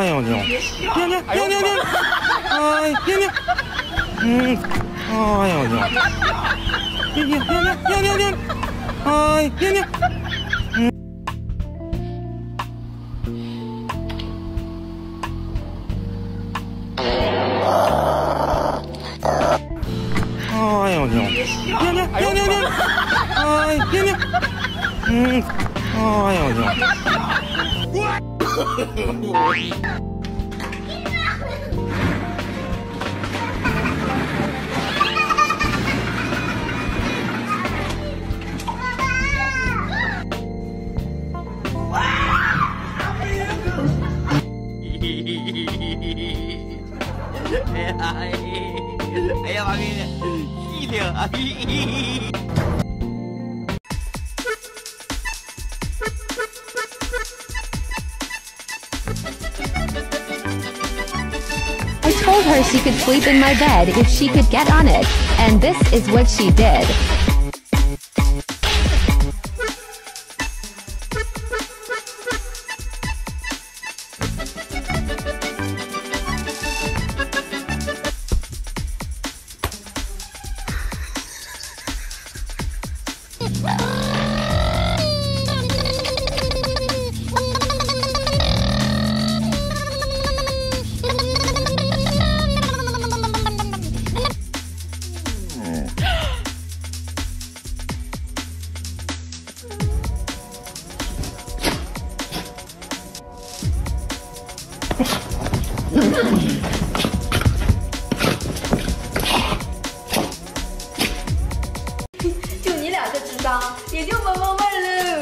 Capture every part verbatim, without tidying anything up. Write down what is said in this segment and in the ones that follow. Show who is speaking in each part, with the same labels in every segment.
Speaker 1: 呦牛，牛牛牛牛牛，哎牛牛，嗯，哎呦牛，牛牛牛牛牛牛牛，哎牛牛，嗯，哎呦牛，牛牛牛牛牛，哎牛牛，嗯，哎呦牛。
Speaker 2: 哎呀妈逼的，细挺啊！
Speaker 3: I told her she could sleep in my bed if she could get on it, and this is what she did.
Speaker 4: 就你俩这智商，也就闻闻味儿了。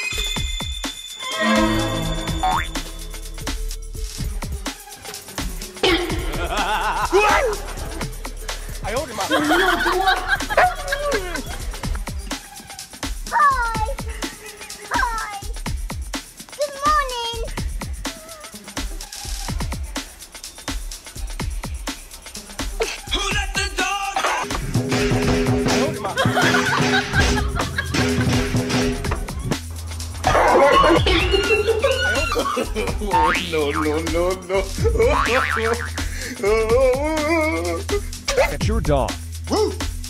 Speaker 2: 哎呦我的妈！
Speaker 4: 你有多？
Speaker 1: No, no, no, no.
Speaker 5: At your dog.
Speaker 1: Woo!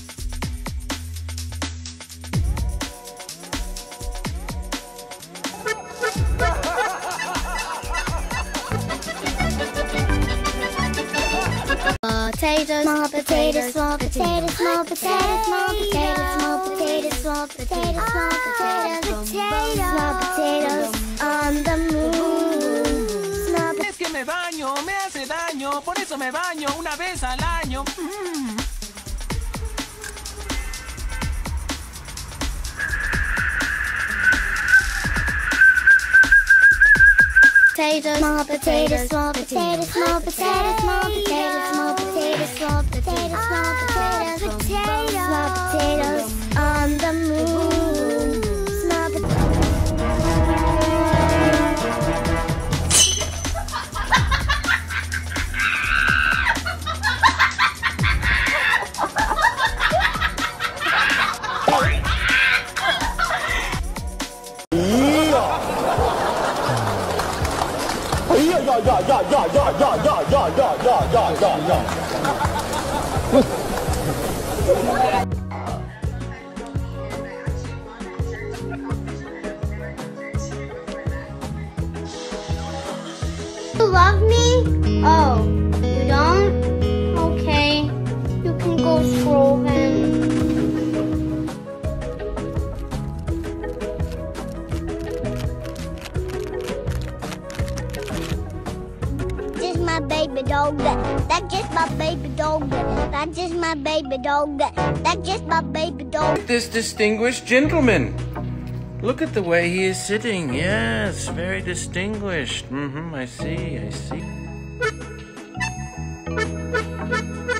Speaker 6: Potatoes, small potatoes, small potatoes, small potatoes, small potatoes, small potatoes, small potatoes, small potatoes, small potatoes on the moon. Small
Speaker 2: Es que me baño, me hace daño, por eso me baño una vez al año. Mm.
Speaker 6: potatoes, small potatoes, small potatoes, small potatoes, small potatoes, small potatoes, small potatoes, small potatoes, small potatoes on the moon. Small
Speaker 1: Yeah, yeah, yeah, yeah, yeah, yeah, yeah, yeah, yeah, yeah, yeah, yeah.
Speaker 6: You love me? Oh, you don't? Okay, you can go scroll him. Just my baby dog. That's just my baby dog. That's just my baby dog. That's just my baby dog.
Speaker 1: This distinguished gentleman. Look at the way he is sitting. Yes, very distinguished. Mm-hmm, I see, I see.